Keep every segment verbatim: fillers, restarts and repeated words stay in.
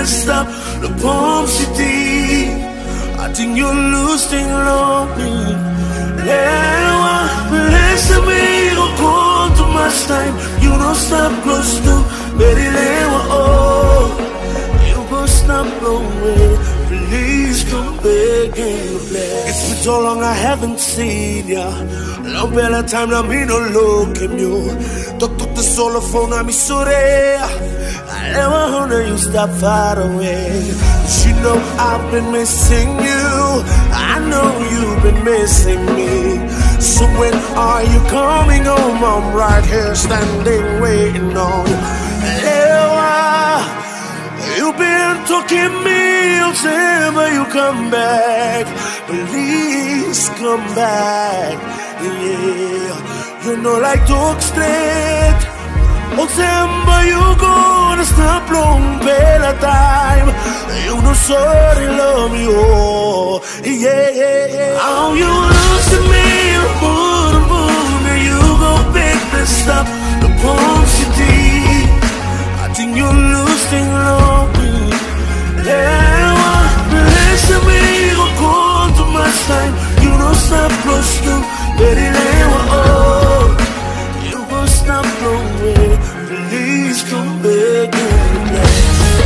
messed up the Palm City. I think you're losing lonely. Yeah, listen me, don't go too much time. You don't stop close to very lewa. Oh, you go stop away. Please come back and play. It's been so long I haven't seen ya. Long bella time na me no look at you. Talk to the solo phone na me sore. I never wanna you stop far away. But you know I've been missing you. I know you've been missing me. So when are you coming home? I'm right here standing waiting on you. Lewa, you've been talking me until you come back. Please come back. Yeah, you know like talk straight. October you gonna stop long bella time. You know sorry love me, oh yeah, yeah, yeah. How you lose to me, Murumbu. Now you go big messed up the Palm City. I think you're losing lonely. Yeah, listen me, go go too much time. You don't stop close to very lewa. Oh, you go stop long way. Please come back and play.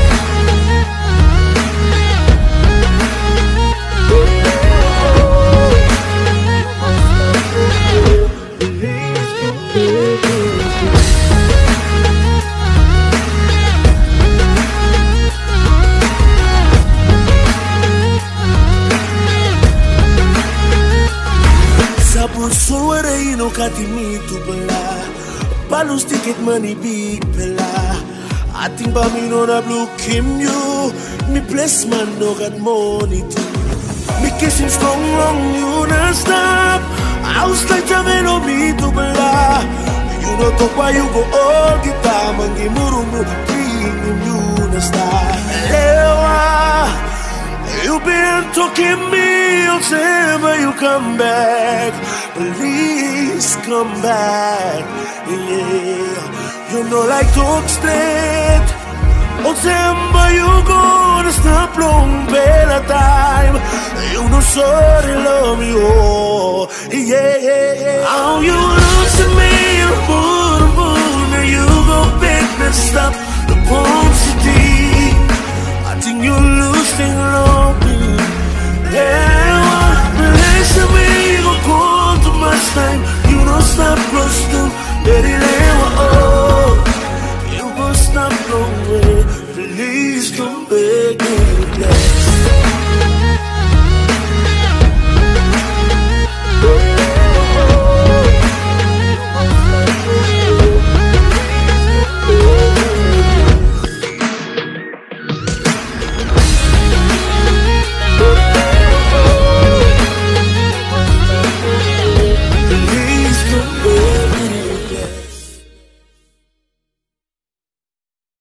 Sabon suara ino katimi tu bela. Balus ticket money big bela. I think by me no na blue Kim you. Me place man no got money too. Me kissing strong long you na stop. I was like jamming on me to bela. You know talk why you go all the time. Mangi Murumbu bring you na stop. Lewa, you been talking me until you come back. Please come back. Yeah, you know like talk straight. October you gonna stop long bella time. You know sorry love me, oh yeah, yeah, yeah. How you losing me, Murumbu. Now you go big messed up the Palm City. I think you're losing lonely. Yeah, listen me, go go too much time. You don't stop close to very lewa. Oh, you go stop long way. Please come back and play.